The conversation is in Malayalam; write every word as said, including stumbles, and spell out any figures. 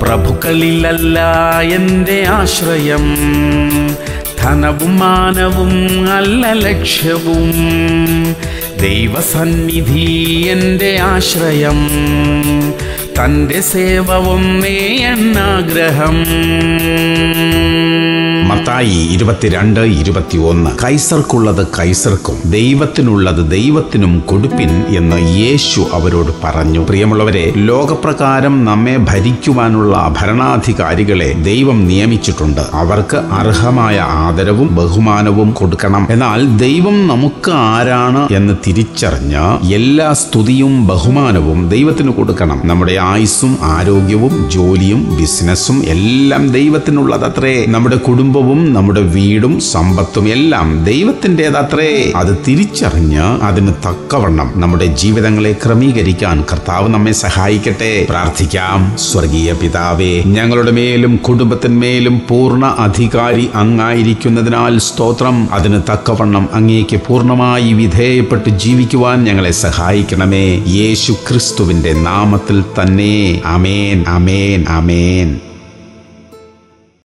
പ്രഭുക്കളിലല്ല എൻ്റെ ആശ്രയം, ധനവും മാനവും അല്ല ലക്ഷ്യവും, ദൈവസന്നിധി എൻ്റെ ആശ്രയം, തൻ്റെ സേവ ഒന്നേ എന്നാഗ്രഹം. മത്തായി ഇരുപത്തിരണ്ട് ഇരുപത്തി ഒന്ന്. കൈസർക്കുള്ളത് കൈസർക്കും ദൈവത്തിനുള്ളത് ദൈവത്തിനും കൊടുപ്പിൻ എന്ന് യേശു അവരോട് പറഞ്ഞു. പ്രിയമുള്ളവരെ, ലോകപ്രകാരം നമ്മെ ഭരിക്കുവാനുള്ള ഭരണാധികാരികളെ ദൈവം നിയമിച്ചിട്ടുണ്ട്. അവർക്ക് അർഹമായ ആദരവും ബഹുമാനവും കൊടുക്കണം. എന്നാൽ ദൈവം നമുക്ക് ആരാണ് എന്ന് തിരിച്ചറിഞ്ഞ് എല്ലാ സ്തുതിയും ബഹുമാനവും ദൈവത്തിന് കൊടുക്കണം. നമ്മുടെ ആയുസ്സും ആരോഗ്യവും ജോലിയും ബിസിനസ്സും എല്ലാം ദൈവത്തിനുള്ളതത്രേ. നമ്മുടെ കുടുംബവും നമ്മുടെ വീടും സമ്പത്തും എല്ലാം ദൈവത്തിൻ്റെതത്രേ. അത് തിരിച്ചറിഞ്ഞ് അതിന് തക്കവണ്ണം നമ്മുടെ ജീവിതങ്ങളെ ക്രമീകരിക്കാൻ കർത്താവ് നമ്മെ സഹായിക്കട്ടെ. പ്രാർത്ഥിക്കാം. സ്വർഗീയ പിതാവേ, ഞങ്ങളുടെ മേലും കുടുംബത്തിന്മേലും പൂർണ്ണ അധികാരി അങ്ങായിരിക്കുന്നതിനാൽ സ്തോത്രം. അതിന് തക്കവണ്ണം അങ്ങേക്ക് പൂർണ്ണമായി വിധേയപ്പെട്ട് ജീവിക്കുവാൻ ഞങ്ങളെ സഹായിക്കണമേ. യേശു ക്രിസ്തുവിന്റെ നാമത്തിൽ തന്നെ. ആമേൻ, ആമേൻ, ആമേൻ.